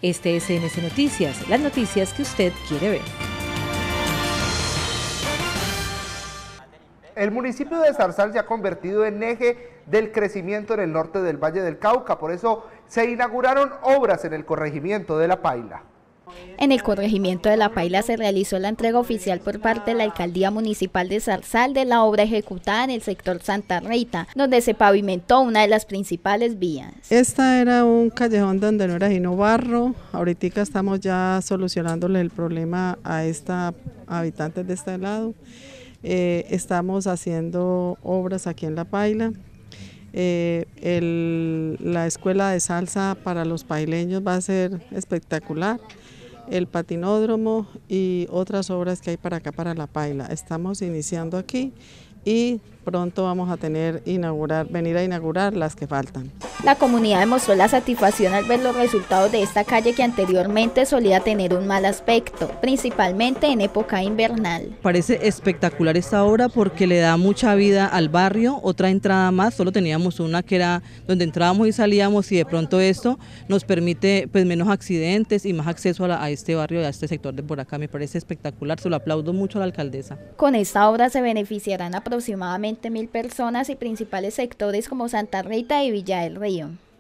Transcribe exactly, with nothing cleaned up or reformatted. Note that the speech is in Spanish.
Este es N S Noticias, las noticias que usted quiere ver. El municipio de Zarzal se ha convertido en eje del crecimiento en el norte del Valle del Cauca, por eso se inauguraron obras en el corregimiento de La Paila. En el corregimiento de La Paila se realizó la entrega oficial por parte de la Alcaldía Municipal de Zarzal de la obra ejecutada en el sector Santa Rita, donde se pavimentó una de las principales vías. Esta era un callejón donde no era sino barro. Ahorita estamos ya solucionándole el problema a esta habitantes de este lado. Eh, estamos haciendo obras aquí en La Paila. Eh, el, la escuela de salsa para los paileños va a ser espectacular, el patinódromo y otras obras que hay para acá para La Paila. Estamos iniciando aquí y pronto vamos a tener inaugurar, venir a inaugurar las que faltan. La comunidad demostró la satisfacción al ver los resultados de esta calle que anteriormente solía tener un mal aspecto, principalmente en época invernal. Parece espectacular esta obra porque le da mucha vida al barrio, otra entrada más, solo teníamos una que era donde entrábamos y salíamos, y de pronto esto nos permite pues menos accidentes y más acceso a, la, a este barrio y a este sector de por acá. Me parece espectacular, se lo aplaudo mucho a la alcaldesa. Con esta obra se beneficiarán aproximadamente mil personas y principales sectores como Santa Rita y Villa del Río.